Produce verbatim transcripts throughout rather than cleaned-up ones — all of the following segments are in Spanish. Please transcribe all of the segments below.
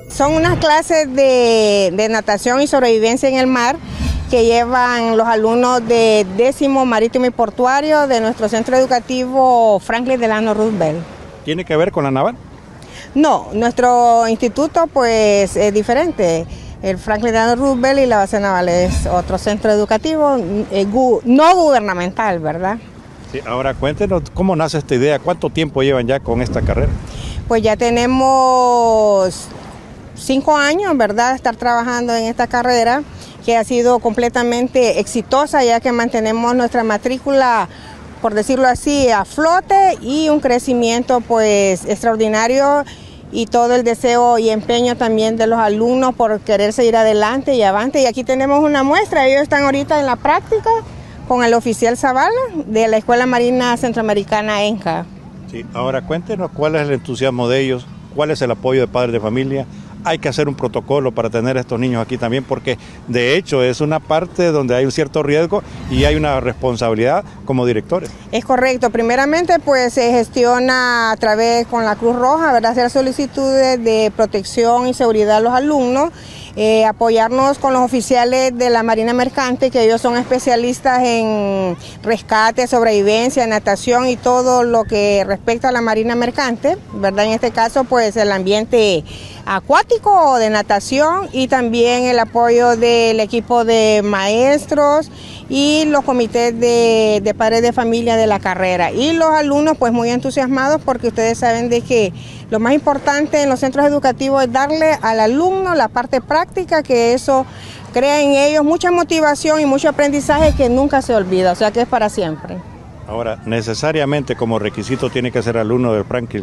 Son unas clases de, de natación y sobrevivencia en el mar que llevan los alumnos de décimo marítimo y portuario de nuestro centro educativo Franklin Delano Roosevelt. ¿Tiene que ver con la naval? No, nuestro instituto pues es diferente. El Franklin Delano Roosevelt y la base naval es otro centro educativo eh, gu no gubernamental, ¿verdad? Sí, ahora cuéntenos cómo nace esta idea, cuánto tiempo llevan ya con esta carrera. Pues ya tenemos cinco años, ¿verdad?, de estar trabajando en esta carrera, que ha sido completamente exitosa, ya que mantenemos nuestra matrícula, por decirlo así, a flote y un crecimiento pues extraordinario, y todo el deseo y empeño también de los alumnos por querer seguir adelante y avante. Y aquí tenemos una muestra, ellos están ahorita en la práctica con el oficial Zavala de la Escuela Marina Centroamericana ENCA. Sí, ahora cuéntenos cuál es el entusiasmo de ellos, cuál es el apoyo de padres de familia. Hay que hacer un protocolo para tener a estos niños aquí también, porque de hecho es una parte donde hay un cierto riesgo y hay una responsabilidad como directores. Es correcto. Primeramente pues se gestiona a través con la Cruz Roja, ¿verdad?, hacer solicitudes de protección y seguridad a los alumnos, eh, apoyarnos con los oficiales de la Marina Mercante, que ellos son especialistas en rescate, sobrevivencia, natación y todo lo que respecta a la Marina Mercante, ¿verdad? En este caso pues el ambiente acuático de natación, y también el apoyo del equipo de maestros y los comités de, de padres de familia de la carrera, y los alumnos pues muy entusiasmados, porque ustedes saben de que lo más importante en los centros educativos es darle al alumno la parte práctica, que eso crea en ellos mucha motivación y mucho aprendizaje que nunca se olvida, o sea que es para siempre. Ahora, necesariamente como requisito tiene que ser alumno del Franklin.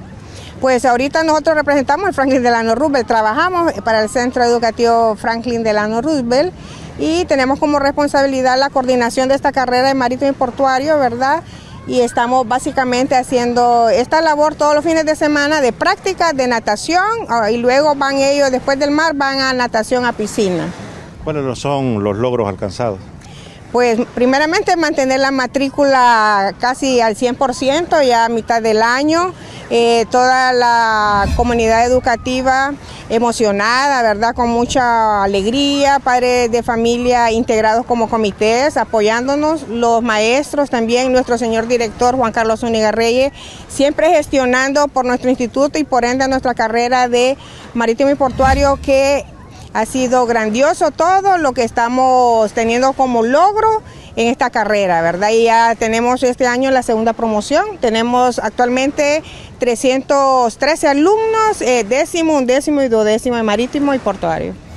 Pues ahorita nosotros representamos el Franklin Delano Roosevelt, trabajamos para el Centro Educativo Franklin Delano Roosevelt y tenemos como responsabilidad la coordinación de esta carrera de marítimo y portuario, ¿verdad? Y estamos básicamente haciendo esta labor todos los fines de semana de práctica de natación, y luego van ellos, después del mar, van a natación a piscina. ¿Cuáles son los logros alcanzados? Pues primeramente mantener la matrícula casi al cien por ciento ya a mitad del año. Eh, toda la comunidad educativa emocionada, ¿verdad?, con mucha alegría, padres de familia integrados como comités, apoyándonos, los maestros también, nuestro señor director Juan Carlos Zúñiga Reyes, siempre gestionando por nuestro instituto y por ende nuestra carrera de marítimo y portuario, que ha sido grandioso todo lo que estamos teniendo como logro en esta carrera, ¿verdad? Y ya tenemos este año la segunda promoción, tenemos actualmente trescientos trece alumnos, eh, décimo, undécimo y duodécimo de marítimo y portuario.